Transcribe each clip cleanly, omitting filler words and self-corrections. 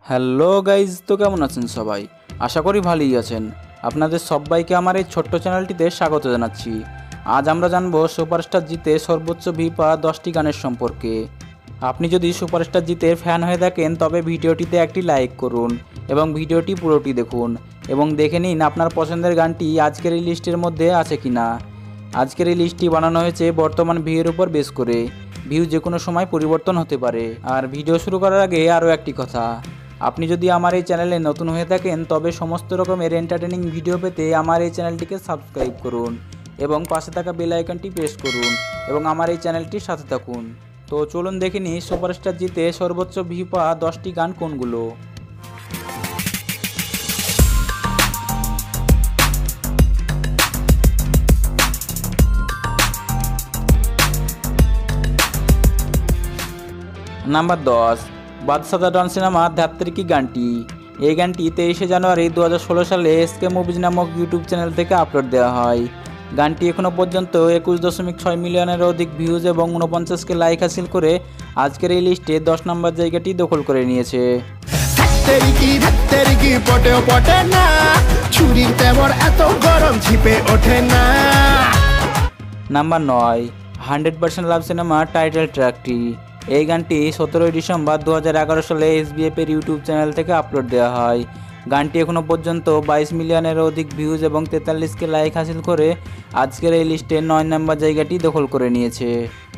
Hello guys, তো কেমন আছেন সবাই? আশা করি ভালোই আছেন। আপনাদের সবাইকে আমার এই ছোট্ট চ্যানেলটিতে স্বাগত জানাচ্ছি। আজ আমরা জানবো সুপারস্টার জিতে সর্বোচ্চ ভিউ পাওয়া 10টি গানের সম্পর্কে। আপনি যদি সুপারস্টার জিতের ফ্যান হয়ে থাকেন তবে ভিডিওটিতে একটি লাইক করুন এবং ভিডিওটি পুরোটি দেখুন এবং দেখে নিন আপনার পছন্দের গানটি আজকের এই লিস্টের মধ্যে আছে কি না। আজকের এই লিস্টটি বানানো হয়েছে বর্তমান ভিউয়ের উপর বেস করে। ভিউ যে কোনো সময় পরিবর্তন হতে পারে। আর ভিডিও শুরু করার আগে আরও একটি কথা, আপনি যদি আমার এই চ্যানেলে নতুন হয়ে থাকেন তবে সমস্ত রকমের এন্টারটেনিং ভিডিও পেতে আমার এই চ্যানেলটিকে সাবস্ক্রাইব করুন এবং পাশে থাকা বেল আইকনটি প্রেস করুন এবং আমার এই চ্যানেলটির সাথে থাকুন। তো চলুন দেখে নিই সুপারস্টার জিতে সর্বোচ্চ ভিউ পাওয়া 10টি গান কোনগুলো। Number 10, Badshah the Don cinema ধাত্রীকি গানটি। এই গানটি 23শে জানুয়ারি 2016 সালে এসকে মুভিজ নামক ইউটিউব চ্যানেল থেকে আপলোড দেওয়া হয়। গানটি এখনও পর্যন্ত 21.6 মিলিয়নের অধিক ভিউজ এবং 49কে লাইক হাসিল করে আজকের এই লিস্টে 10 নম্বর জায়গাটি দখল করে নিয়েছে। নাম্বার 9, 100% লাভ সিনেমা টাইটেল ট্র্যাকটি। এই গানটি 17 ডিসেম্বর 2011 সালে SBF এর ইউটিউব চ্যানেল থেকে আপলোড দেওয়া হয়। গানটি এখনও পর্যন্ত 22 মিলিয়নের অধিক ভিউজ এবং 43কে লাইক হাসিল করে আজকের এই লিস্টে 9 নম্বর জায়গাটি দখল করে নিয়েছে।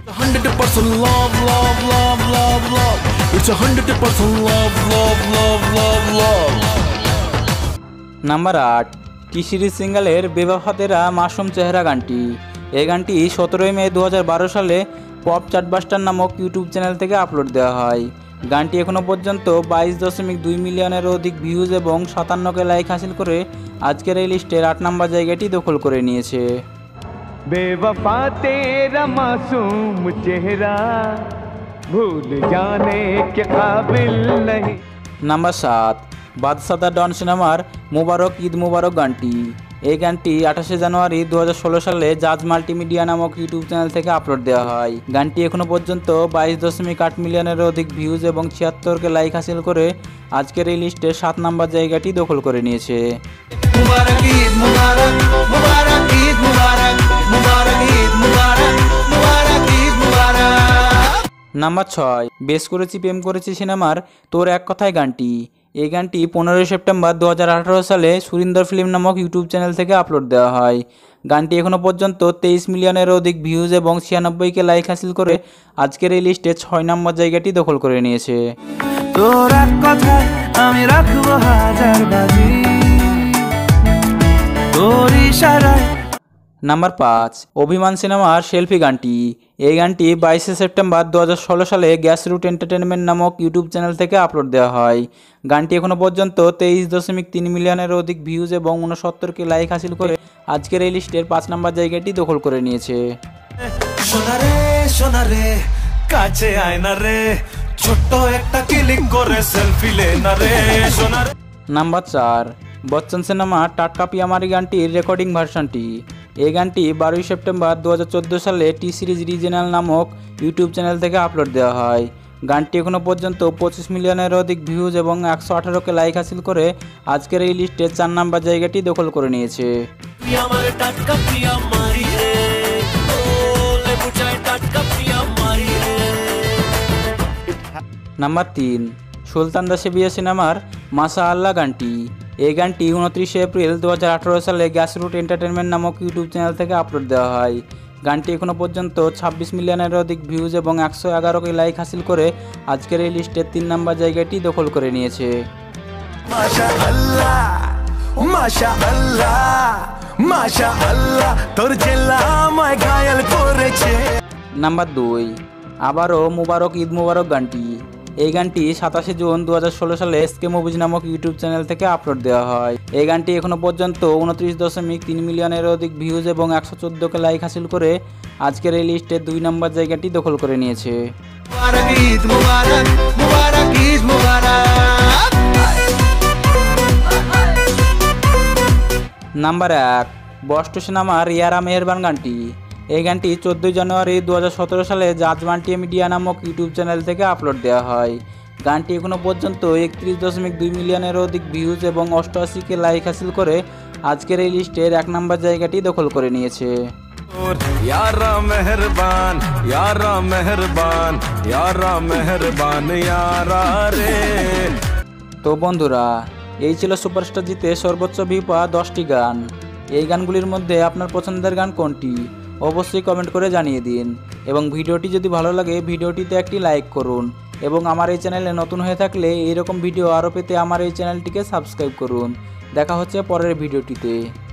নাম্বার 8, টি সিরিজ সিঙ্গেলের বেওয়াফা তেরা মাসুম চেহারা গানটি। এই গানটি 17 মে 2012 সালে পপ চার্টবাস্টার নামক ইউটিউব চ্যানেল থেকে আপলোড দেওয়া হয়। গানটি এখনও পর্যন্ত 22.2 মিলিয়নের অধিক ভিউজ এবং 57কে লাইক হাসিল করে আজকের এই লিস্টের 8 নম্বর জায়গাটি দখল করে নিয়েছে। বেওয়াফা তেরা মাসুম চেহারা ভুল জানে কে কাবিল नहीं। নাম্বার 7, বাদশা দ্য ডন সিনেমার মুবারক ঈদ মুবারক গানটি। এই গানটি 28শে জানুয়ারি 2016 সালে জাজ মাল্টিমিডিয়া নামক ইউটিউব চ্যানেল থেকে আপলোড দেওয়া হয়। গানটি এখনও পর্যন্ত 22.8 মিলিয়নের অধিক ভিউজ এবং 76কে লাইক হাসিল করে আজকের এই লিস্টে 7 নম্বর জায়গাটি দখল করে নিয়েছে। নাম্বার 6, বেশ করেছি প্রেম করেছি সিনেমার তোর এক কথায় গানটি। এই গানটি 15 সেপ্টেম্বর 2018 সালে সুরিন্দর ফিল্ম নামক ইউটিউব চ্যানেল থেকে আপলোড দেওয়া হয়। গানটি এখনও পর্যন্ত 23 মিলিয়নের অধিক ভিউজ এবং 96কে লাইক হাসিল করে আজকের এই লিস্টে 6 নম্বর জায়গাটি দখল করে নিয়েছে। তোর এক কথায় আমি রাখবো হাজার বাজি তোর ইশারায়। নাম্বার 5, অভিমান সিনেমার সেলফি গানটি। এই গানটি 22শে সেপ্টেম্বর 2016 সালে গ্যাস রুট এন্টারটেনমেন্ট নামক ইউটিউব চ্যানেল থেকে আপলোড দেওয়া হয়। গানটি এখনও পর্যন্ত 23.3 মিলিয়নের অধিক ভিউজ এবং 69কে লাইক হাসিল করে আজকের এই লিস্টের 5 নম্বর জায়গাটি দখল করে নিয়েছে। সোনারে সোনারে কাছে আয় না রে ছোট্ট একটা ক্লিক করে সেলফি লে না রে সোনারে। নাম্বার 4, বচ্চন সিনেমা টাটকা পিয়ামারি গানটির রেকর্ডিং ভার্সনটি। এই গানটি 12 সেপ্টেম্বর 2014 সালে টি সিরিজ রিজিনাল নামক ইউটিউব চ্যানেল থেকে আপলোড দেওয়া হয়। গানটি এখনও পর্যন্ত 25 মিলিয়নের অধিক ভিউজ এবং 118কে লাইক হাসিল করে আজকের এই লিস্টে 4 নম্বর জায়গাটি দখল করে নিয়েছে। নাম্বার 3, সুলতান দ্য সেভিয়ার সিনেমার মাশা আল্লাহ গানটি। এই গানটি 29শে এপ্রিল 2018 সালে গ্যাস রুট এন্টারটেনমেন্ট নামক ইউটিউব চ্যানেল থেকে আপলোড দেওয়া হয়। গানটি এখনও পর্যন্ত 26 মিলিয়নের অধিক ভিউজ এবং 111কে লাইক হাসিল করে আজকের এই লিস্টের 3 নম্বর জায়গাটি দখল করে নিয়েছে। নাম্বার 2, আবারও মুবারক ঈদ মুবারক গানটি। এই গানটি 27শে জুন 2016 সালে এসকে মুভিজ নামক ইউটিউব চ্যানেল থেকে আপলোড দেওয়া হয়। এই গানটি এখনও পর্যন্ত 29.3 মিলিয়নের অধিক ভিউজ এবং 114কে লাইক হাসিল করে আজকের এই লিস্টে 2 নম্বর জায়গাটি দখল করে নিয়েছে। নাম্বার 1, বস্ট সিনেমার ইয়ারা মেহেরবান গানটি। এই গানটি 14 জানুয়ারি 2017 সালে জাজ মাল্টিমিডিয়া নামক ইউটিউব চ্যানেল থেকে আপলোড দেওয়া হয়। গানটি এখনও পর্যন্ত 31.2 মিলিয়নেরও অধিক ভিউজ এবং 88K লাইক হাসিল করে আজকের এই লিস্টের 1 নম্বর জায়গাটি দখল করে নিয়েছে। यारा मेहरबान यारा मेहरबान यारा मेहरबान यारा रे। তো বন্ধুরা, এই ছিল সুপারস্টার জিতে সর্বোচ্চ ভিউ পাওয়া 10টি গান। এই গানগুলির মধ্যে আপনার পছন্দের গান কোনটি অবশ্যই কমেন্ট করে জানিয়ে দিন, এবং ভিডিওটি যদি ভালো লাগে ভিডিওটিতে একটি লাইক করুন, এবং আমার এই চ্যানেলে নতুন হয়ে থাকলে এইরকম ভিডিও আরও পেতে আমার এই চ্যানেলটিকে সাবস্ক্রাইব করুন। দেখা হচ্ছে পরের ভিডিওটিতে।